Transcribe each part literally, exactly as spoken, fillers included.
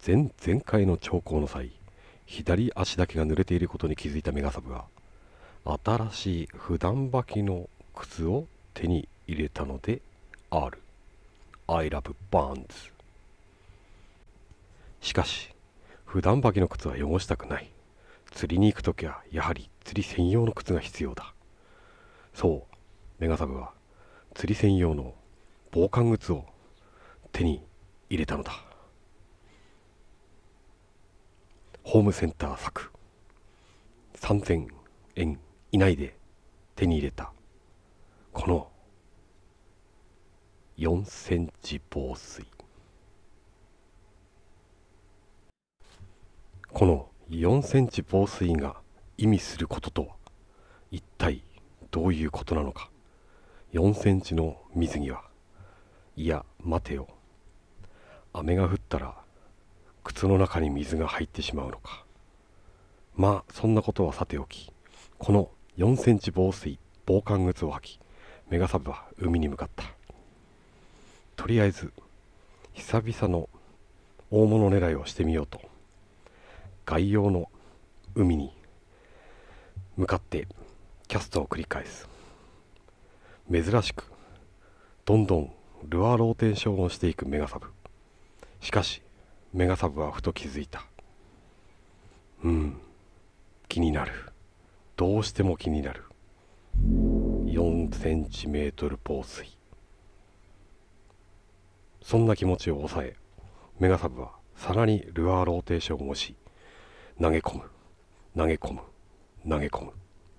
前前回の長考の際、左足だけが濡れていることに気づいたメガサブは、新しい普段履きの靴を手に入れたのである。I love Barnes。しかし、普段履きの靴は汚したくない。釣りに行くときはやはり釣り専用の靴が必要だ。そう、メガサブは釣り専用の防寒靴を手に入れたのだ。ホームセンター作さんぜんえん以内で手に入れたこのよんセンチ防水。このよんセンチ防水が意味することとは一体どういうことなのか。よんセンチの水着は、いや待てよ、雨が降ったら靴の中に水が入ってしまうのか。まあそんなことはさておき、このよんセンチ防水防寒靴を履き、メガサブは海に向かった。とりあえず久々の大物狙いをしてみようと、外洋の海に向かってキャストを繰り返す。珍しくどんどんルアーローテーションをしていくメガサブ。しかしメガサブはふと気づいた。うん気になる。どうしても気になる。よんセンチメートル防水。そんな気持ちを抑え、メガサブはさらにルアーローテーションをし、投げ込む投げ込む投げ込む。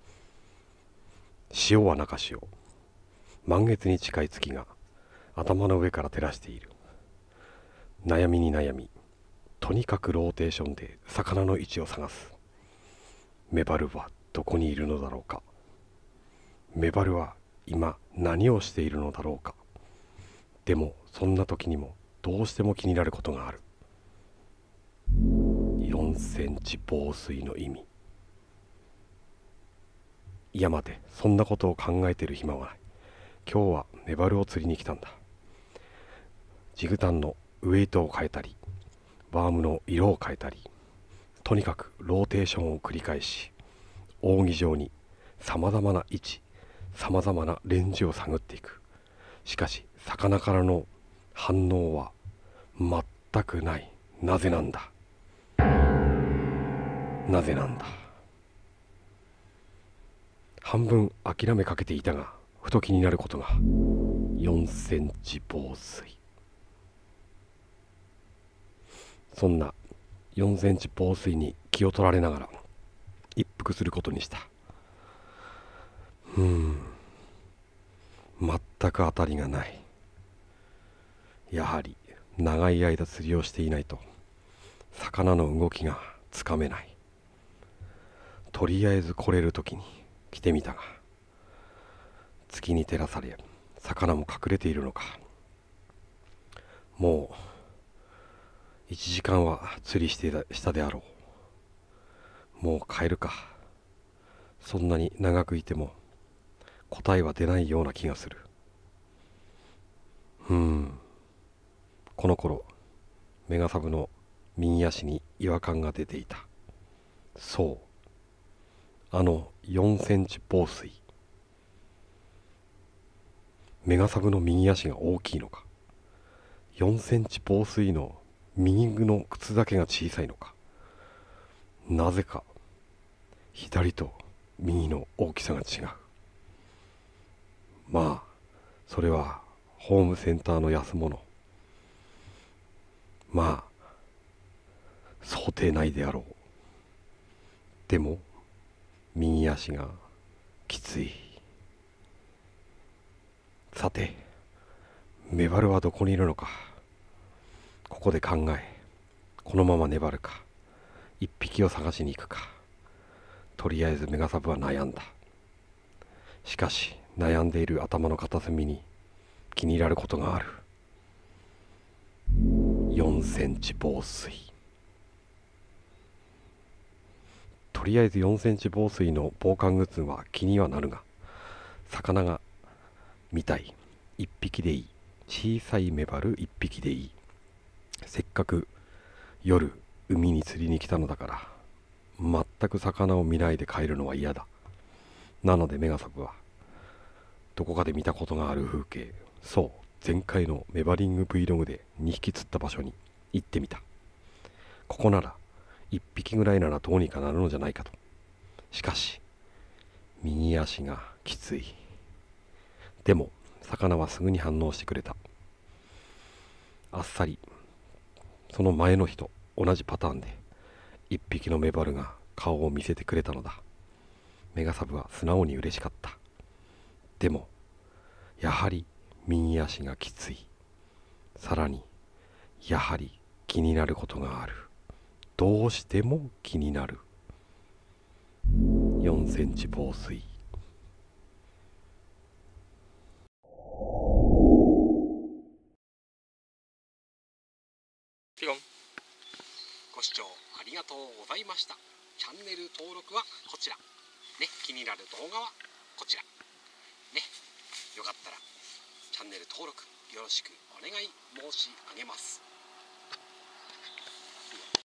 潮は中潮。満月に近い月が頭の上から照らしている。悩みに悩み、とにかくローテーションで魚の位置を探す。メバルはどこにいるのだろうか。メバルは今何をしているのだろうか。でもそんな時にもどうしても気になることがある。よんセンチ防水の意味。いや待て、そんなことを考えている暇はない。今日はメバルを釣りに来たんだ。ジグタンのウエイトを変えたり、ワームの色を変えたり、とにかくローテーションを繰り返し、扇状にさまざまな位置、さまざまなレンジを探っていく。しかし魚からの反応は全くない。なぜなんだなぜなんだ。半分諦めかけていたが、ふと気になることが。よんセンチ防水。そんなよんセンチ防水に気を取られながら一服することにした。うーん全く当たりがない。やはり長い間釣りをしていないと魚の動きがつかめない。とりあえず来れる時に来てみたが、月に照らされ魚も隠れているのか。もういちじかんは釣りしてしたであろう。もう帰るか。そんなに長くいても答えは出ないような気がする。うーんこの頃メガサブの右足に違和感が出ていた。そう、あのよんセンチ防水。メガサブの右足が大きいのか、よんセンチ防水の右の靴だけが小さいのか。なぜか左と右の大きさが違う。まあそれはホームセンターの安物。まあ想定内であろう。でも右足がきつい。さてメバルはどこにいるのか。ここで考え、このまま粘るか、一匹を探しに行くか。とりあえずメガサブは悩んだ。しかし悩んでいる頭の片隅に気に入られることがある。よんセンチ防水。とりあえずよんセンチ防水の防寒靴は気にはなるが、魚が見たい。一匹でいい。小さいメバル一匹でいい。せっかく夜海に釣りに来たのだから、全く魚を見ないで帰るのは嫌だ。なのでメガサブはどこかで見たことがある風景、そう前回のメバリング Vlog でにひき釣った場所に行ってみた。ここならいっぴきぐらいならどうにかなるのじゃないかと。しかし右足がきつい。でも魚はすぐに反応してくれた。あっさりその前の日と同じパターンで一匹のメバルが顔を見せてくれたのだ。メガサブは素直に嬉しかった。でもやはり右足がきつい。さらにやはり気になることがある。どうしても気になる。よんセンチ防水。 ピロン。ご視聴ありがとうございました。チャンネル登録はこちら。ね、気になる動画はこちら。ね、よかったらチャンネル登録よろしくお願い申し上げます。